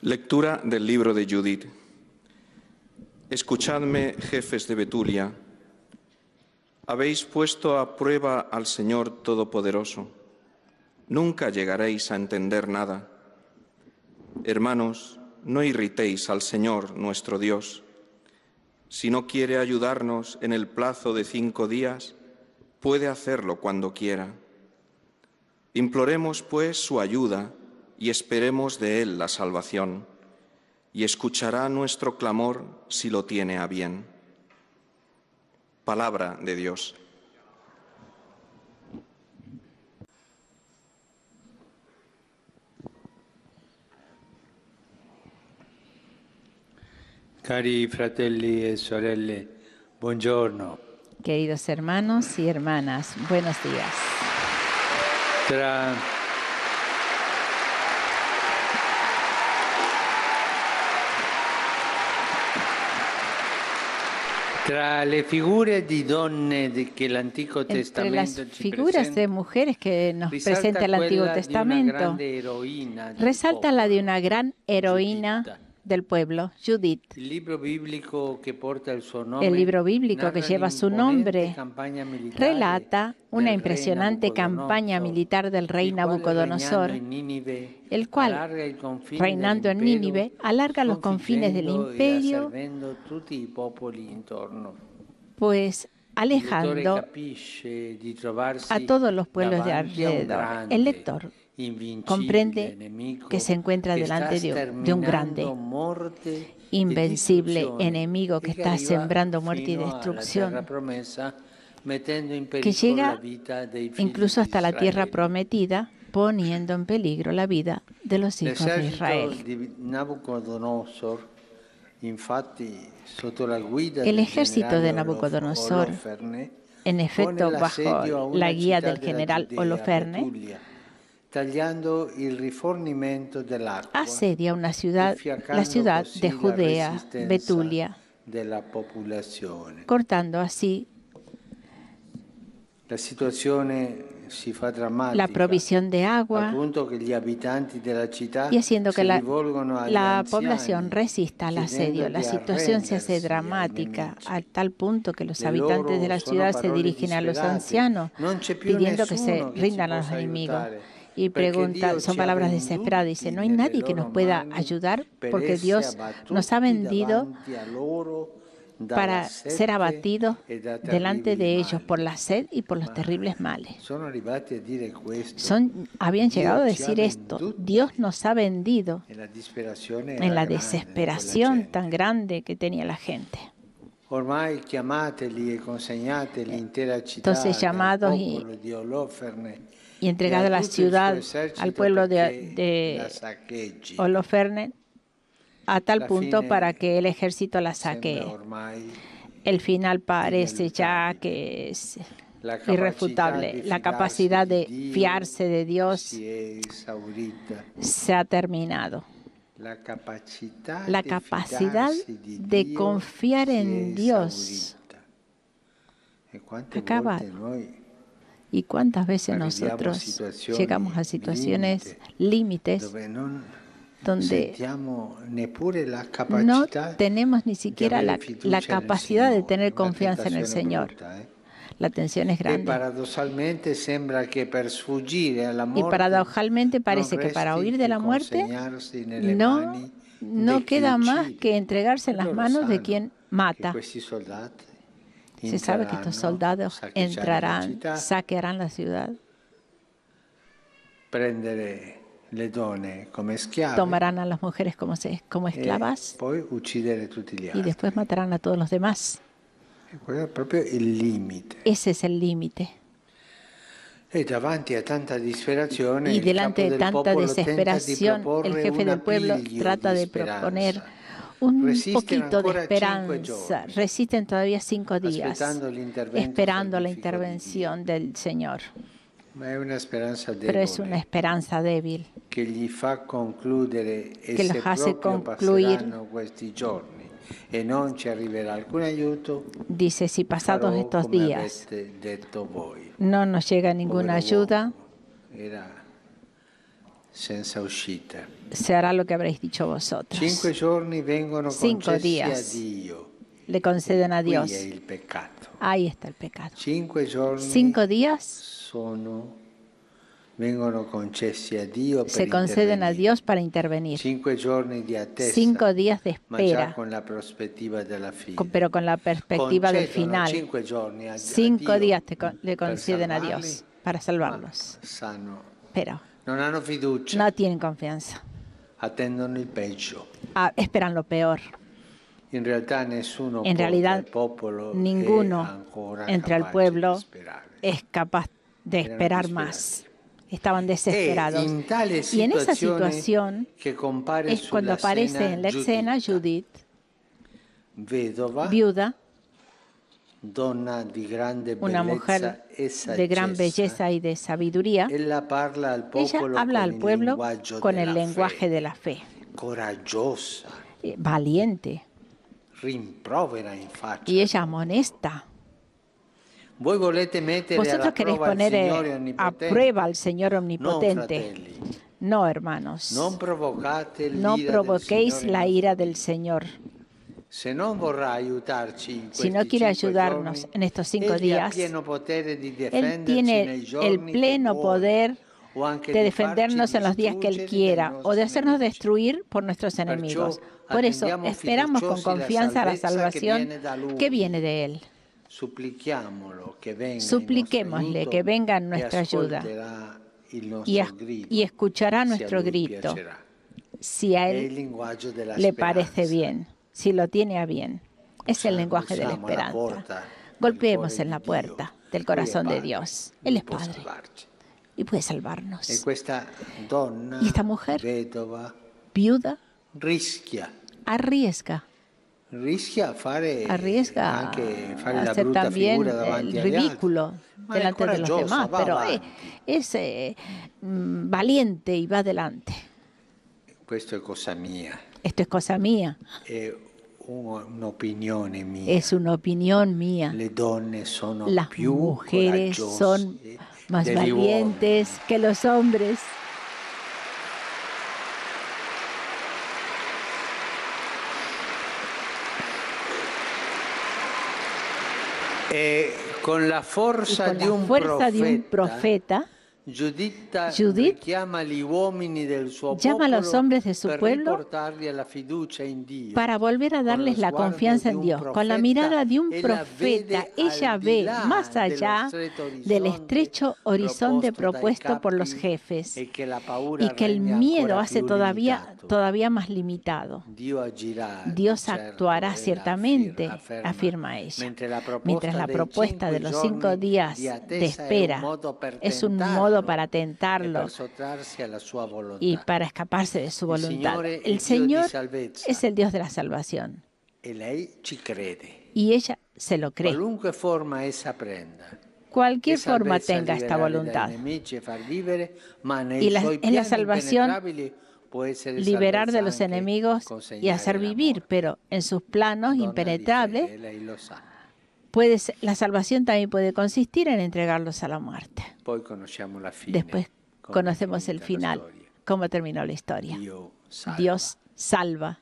Lectura del libro de Judith. Escuchadme, jefes de Betulia. Habéis puesto a prueba al Señor Todopoderoso. Nunca llegaréis a entender nada. Hermanos, no irritéis al Señor nuestro Dios. Si no quiere ayudarnos en el plazo de 5 días, puede hacerlo cuando quiera. Imploremos, pues, su ayuda y esperemos de Él la salvación, y escuchará nuestro clamor si lo tiene a bien. Palabra de Dios. Cari fratelli e sorelle, buongiorno. Queridos hermanos y hermanas, buenos días. Tra le figure di donne che l'Antico Entre Testamento las figuras de mujeres que nos presenta el Antiguo Testamento, resalta la de una gran heroína del pueblo, Judith. El libro bíblico que lleva su nombre relata una impresionante campaña militar del rey Nabucodonosor, el cual, reinando en Nínive, alarga los confines del imperio, pues alejando a todos los pueblos de alrededor. El lector comprende que se encuentra delante de un grande, invencible enemigo que está sembrando muerte y destrucción, que llega incluso hasta la tierra prometida, poniendo en peligro la vida de los hijos de Israel. El ejército de Nabucodonosor, en efecto, bajo la guía del general Oloferne, asedia una ciudad, la ciudad de Judea, Betulia, cortando así la provisión de agua y haciendo que la población resista al asedio. La situación se hace dramática a tal punto que los habitantes de la ciudad se dirigen a los ancianos pidiendo que se rindan a los enemigos. Y pregunta, son palabras desesperadas, dice, no hay nadie que nos pueda ayudar porque Dios nos ha vendido para ser abatidos delante de ellos por la sed y por los terribles males. Habían llegado a decir esto, Dios nos ha vendido en la desesperación tan grande que tenía la gente. Entonces llamados y entregada la ciudad al pueblo de Oloferne a tal punto para que el ejército la saquee. El final parece ya que es irrefutable. La capacidad de fiarse de Dios se ha terminado. La capacidad de confiar en Dios acaba. ¿Y cuántas veces nosotros llegamos a situaciones límites donde no tenemos ni siquiera la capacidad de tener confianza en el Señor? La tensión es grande. Y paradójicamente parece que para huir de la muerte no queda más que entregarse en las manos de quien mata. Se sabe que estos soldados entrarán, saquearán la ciudad, tomarán a las mujeres como esclavas y después matarán a todos los demás. Ese es el límite. Y delante de tanta desesperación, el jefe del pueblo trata de proponer un poquito de esperanza. Resisten todavía 5 días, esperando la intervención del Señor. Pero es una esperanza débil que los hace concluir. Dice, si pasados estos días no nos llega ninguna ayuda, se hará lo que habréis dicho vosotros. 5 días le conceden a Dios. Ahí está el pecado. 5 días se conceden a Dios para intervenir. 5 días de espera, pero con la perspectiva del final. 5 días le conceden a Dios para salvarlos. Pero no tienen confianza. Esperan lo peor. En realidad, ninguno entre el pueblo es capaz de esperar más. Estaban desesperados. Y en esa situación es cuando aparece en la escena Judith, viuda, una mujer de gran belleza y de sabiduría. Ella habla al pueblo con el lenguaje de la fe. Valiente. Y ella amonesta. Vosotros queréis poner a prueba al Señor omnipotente. No, hermanos. No provoquéis la ira del Señor. Si no quiere ayudarnos en estos 5 días, Él tiene el pleno poder de defendernos en los días que Él quiera o de hacernos destruir por nuestros enemigos. Por eso esperamos con confianza la salvación que viene de Él. Supliquémosle que venga en nuestra ayuda y escuchará nuestro grito si a Él le parece bien, si lo tiene a bien. Es el lenguaje de la esperanza. Golpeemos en la puerta del corazón de Dios. Él es Padre y puede salvarnos. Y esta mujer, viuda, arriesga a hacer también el ridículo delante de los demás, pero es valiente y va adelante. Esto es cosa mía. Es una opinión mía. Las mujeres son más valientes que los hombres. Con la fuerza de un profeta, Judith llama a los hombres de su pueblo para volver a darles la confianza en Dios. Con la mirada de un profeta, ella ve más allá del estrecho horizonte propuesto por los jefes y que el miedo hace todavía más limitado. Dios actuará ciertamente, afirma ella. Mientras la propuesta de los 5 días de espera es un modo para tentarlo y para escaparse de su voluntad. El Señor es el Dios de la salvación. Y ella se lo cree. Cualquier forma tenga esta voluntad. Y en la salvación, liberar de los enemigos y hacer vivir, pero en sus planos impenetrables, la salvación también puede consistir en entregarlos a la muerte. Después conocemos el final, cómo terminó la historia. Dios salva.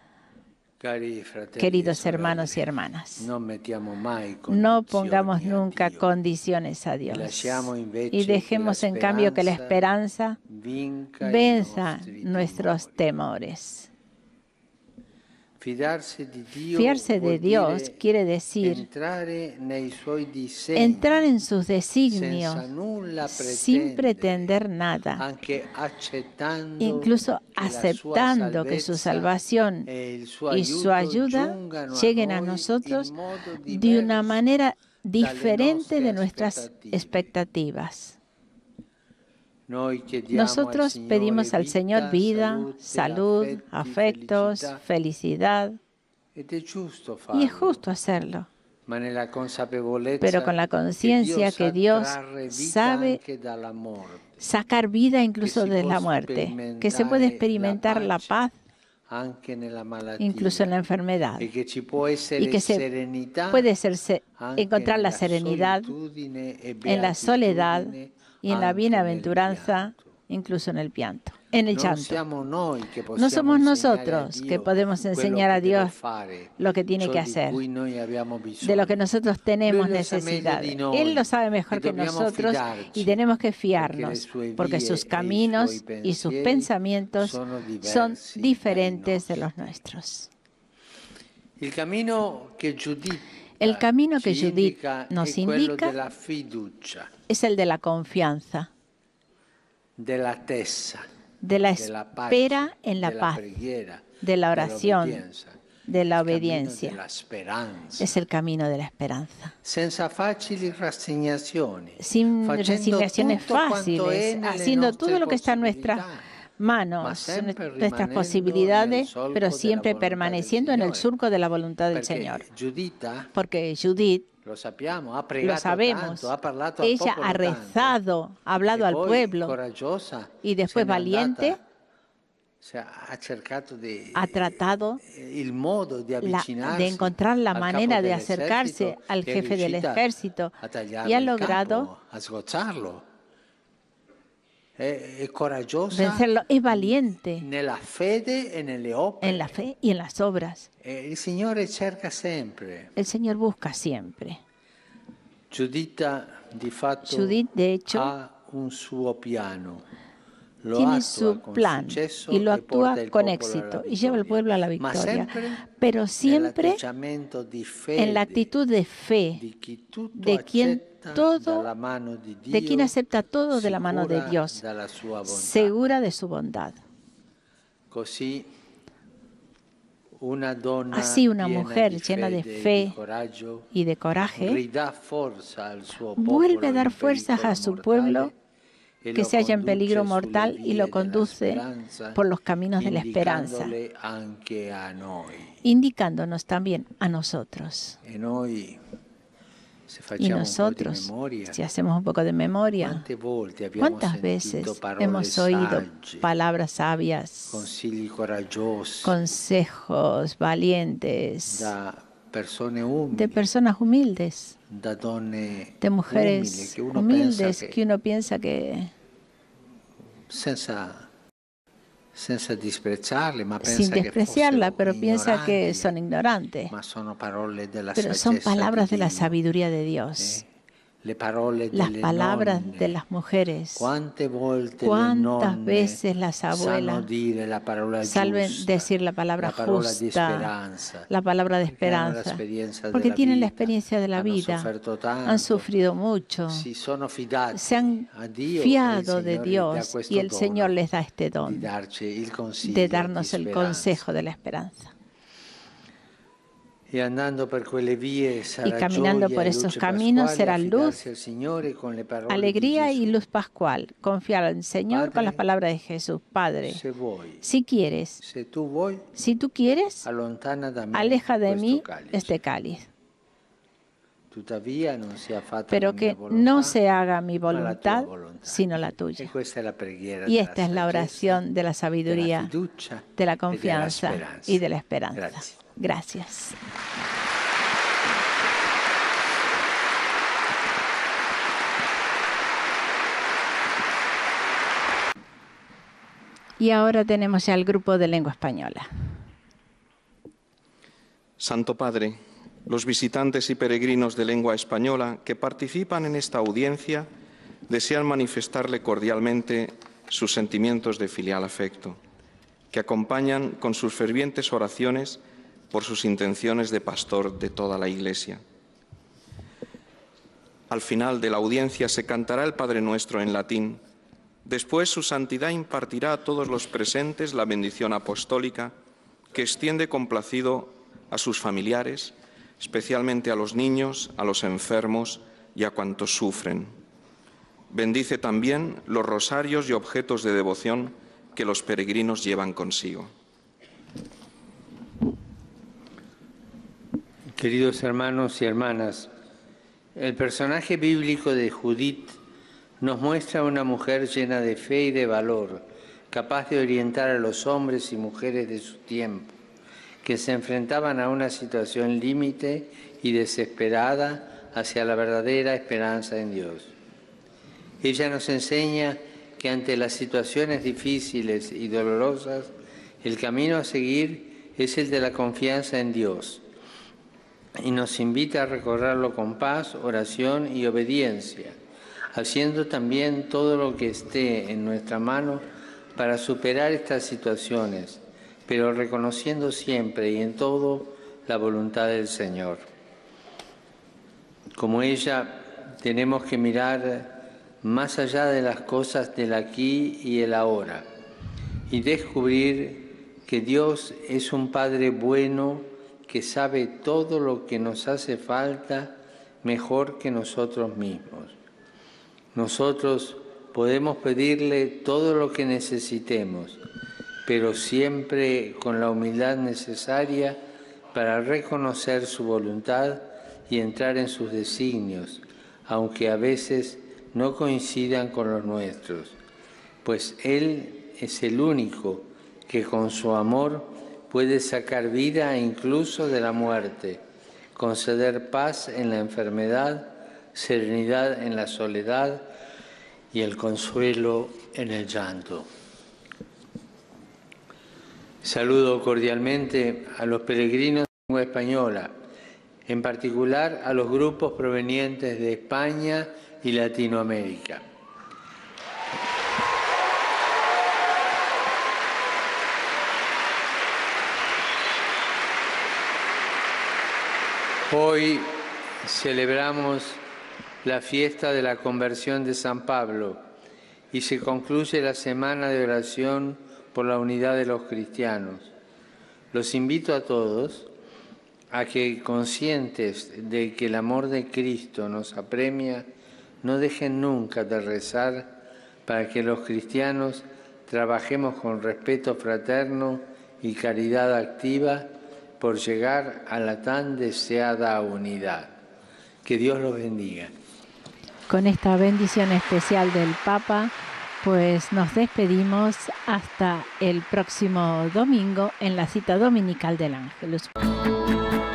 Queridos hermanos y hermanas, no pongamos nunca condiciones a Dios y dejemos en cambio que la esperanza venza nuestros temores. Fiarse de Dios quiere decir entrar en sus designios sin pretender nada, incluso aceptando que su salvación y su ayuda lleguen a nosotros de una manera diferente de nuestras expectativas. Nosotros pedimos al Señor vida, salud, afectos, felicidad, y es justo hacerlo, pero con la conciencia que Dios sabe sacar vida incluso de la muerte, que se puede experimentar la paz incluso en la enfermedad, y que se puede encontrar la serenidad en la soledad y en la bienaventuranza, incluso en el llanto. en el llanto. No somos nosotros que podemos enseñar a Dios lo que tiene que hacer, de lo que nosotros tenemos necesidad. Él lo sabe mejor que nosotros y tenemos que fiarnos, porque sus caminos y sus pensamientos son diferentes de los nuestros. El camino que Judith nos indica es el de la confianza, de la espera en la paz, de la oración, de la obediencia. Es el camino de la esperanza. Sin resignaciones fáciles, haciendo todo lo que está en nuestras manos, nuestras posibilidades, pero siempre permaneciendo en el surco de la voluntad del Señor. Porque Judith, lo sabemos, ella ha rezado, ha hablado al pueblo y después valiente ha tratado de encontrar la manera de acercarse al jefe del ejército y ha logrado vencerlo. Es valiente en la fe y en las obras. El Señor busca siempre. Judith, de hecho, tiene su plan y lo actúa con éxito y lleva al pueblo a la victoria, pero siempre en la actitud de fe de quien acepta todo de la mano de Dios, segura de su bondad. Así una mujer llena de fe y de coraje vuelve a dar fuerzas a su pueblo que se halla en peligro mortal y lo conduce por los caminos de la esperanza, indicándonos también a nosotros. Y nosotros, si hacemos un poco de memoria, ¿cuántas veces hemos oído palabras sabias, consejos valientes, de personas humildes, de mujeres humildes que uno piensa que, sin despreciarla, pero piensa que son ignorantes. Pero son palabras de la sabiduría de Dios. Las palabras de las mujeres. ¿Cuántas veces las abuelas saben decir la palabra justa, la palabra de esperanza? Porque tienen la experiencia de la vida, han sufrido mucho, se han fiado de Dios y el Señor les da este don de darnos el consejo de la esperanza. Y caminando por esos caminos será luz, alegría y luz pascual. Confiar en el Señor con las palabras de Jesús. Padre, si quieres, si tú quieres, aleja de mí este cáliz. Pero que no se haga mi voluntad, sino la tuya. Y esta es la oración de la sabiduría, de la confianza y de la esperanza. Gracias. Y ahora tenemos ya el grupo de lengua española. Santo Padre, los visitantes y peregrinos de lengua española que participan en esta audiencia desean manifestarle cordialmente sus sentimientos de filial afecto, que acompañan con sus fervientes oraciones por sus intenciones de pastor de toda la Iglesia. Al final de la audiencia se cantará el Padre Nuestro en latín. Después su santidad impartirá a todos los presentes la bendición apostólica que extiende complacido a sus familiares, especialmente a los niños, a los enfermos y a cuantos sufren. Bendice también los rosarios y objetos de devoción que los peregrinos llevan consigo. Queridos hermanos y hermanas, el personaje bíblico de Judith nos muestra a una mujer llena de fe y de valor, capaz de orientar a los hombres y mujeres de su tiempo, que se enfrentaban a una situación límite y desesperada hacia la verdadera esperanza en Dios. Ella nos enseña que ante las situaciones difíciles y dolorosas, el camino a seguir es el de la confianza en Dios, y nos invita a recorrerlo con paz, oración y obediencia, haciendo también todo lo que esté en nuestra mano para superar estas situaciones, pero reconociendo siempre y en todo la voluntad del Señor. Como ella, tenemos que mirar más allá de las cosas del aquí y el ahora y descubrir que Dios es un Padre bueno que sabe todo lo que nos hace falta mejor que nosotros mismos. Nosotros podemos pedirle todo lo que necesitemos, pero siempre con la humildad necesaria para reconocer su voluntad y entrar en sus designios, aunque a veces no coincidan con los nuestros, pues Él es el único que con su amor puede sacar vida incluso de la muerte, conceder paz en la enfermedad, serenidad en la soledad y el consuelo en el llanto. Saludo cordialmente a los peregrinos de lengua española, en particular a los grupos provenientes de España y Latinoamérica. Hoy celebramos la fiesta de la conversión de San Pablo y se concluye la semana de oración por la unidad de los cristianos. Los invito a todos a que, conscientes de que el amor de Cristo nos apremia, no dejen nunca de rezar para que los cristianos trabajemos con respeto fraterno y caridad activa por llegar a la tan deseada unidad. Que Dios los bendiga. Con esta bendición especial del Papa, pues nos despedimos hasta el próximo domingo en la cita dominical del Ángelus.